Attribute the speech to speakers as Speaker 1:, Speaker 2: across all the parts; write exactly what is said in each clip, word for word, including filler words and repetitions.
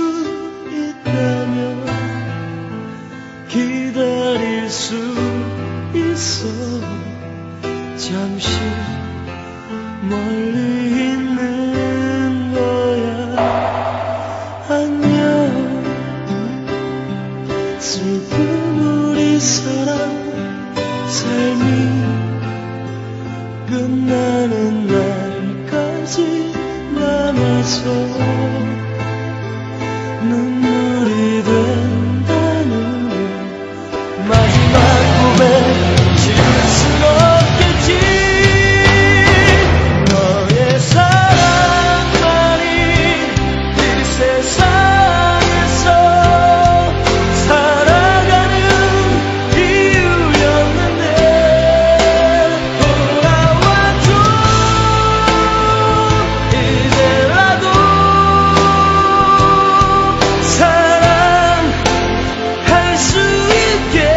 Speaker 1: 있다면 기다릴 수 있어. 잠시 멀리 있는 거야. 안녕 슬픈 우리 사랑. 삶이 끝나는 날까지 남아서 눈물이 된다는 마지막 고백 지울 순 없겠지. 너의 사랑만이 이 세상에서 살아가는 이유였는데 돌아와줘. 이제라도 사랑할 수 있게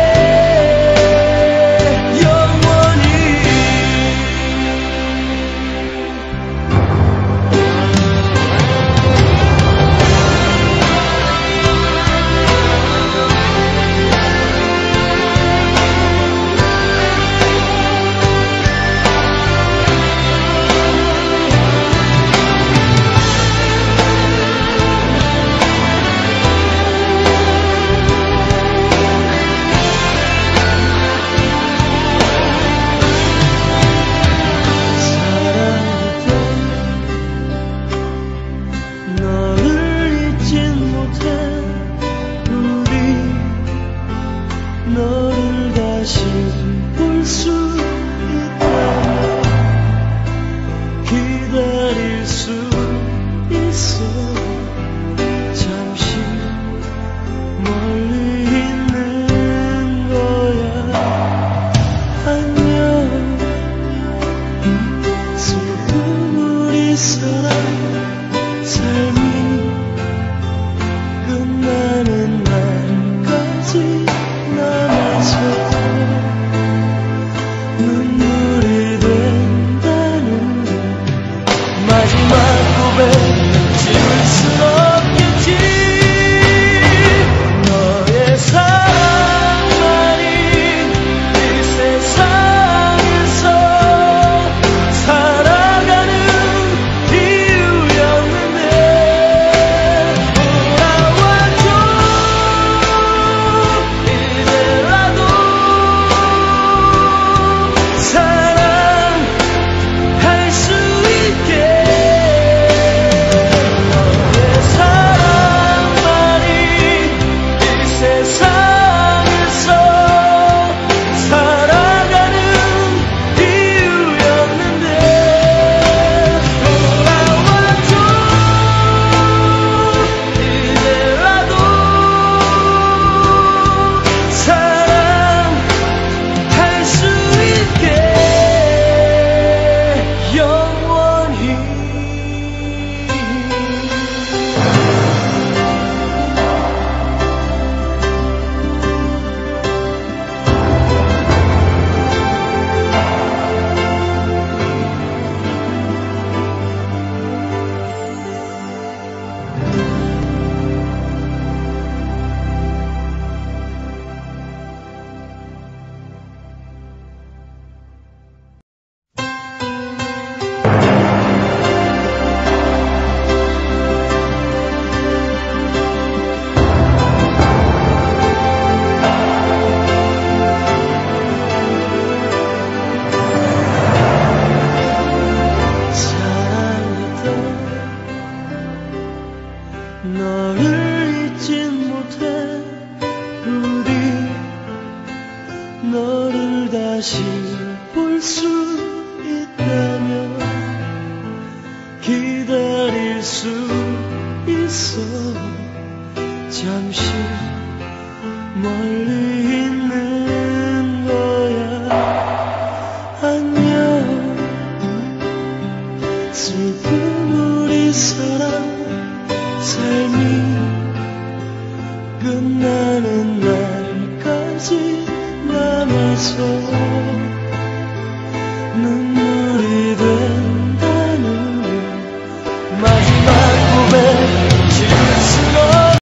Speaker 1: 너를 다시 볼 수 있다면 기다릴 수 있어. 잠시 멀리 있는 거야. 안녕 슬픈 우리 사랑. 삶이 끝나는 날까지 남아서 눈물이 된다는 마지막 고백 지울 순 없겠지. 너의 사랑만이 이 세상에서 살아가는 이유였는데 돌아와줘. 사랑할 수 있게 너의 사랑만이 이 세상에서 살아가는 이유였는데 돌아와줘. 이제라도 사랑할 수 있게 영원히. 너를 잊진 못해. 우리 너를 다시 볼 수 있다면 기다릴 수 있어. 잠시 멀리 있는 거야. 안녕 슬픈 우리 사랑. 삶이 끝나는 날까지 남아서 눈물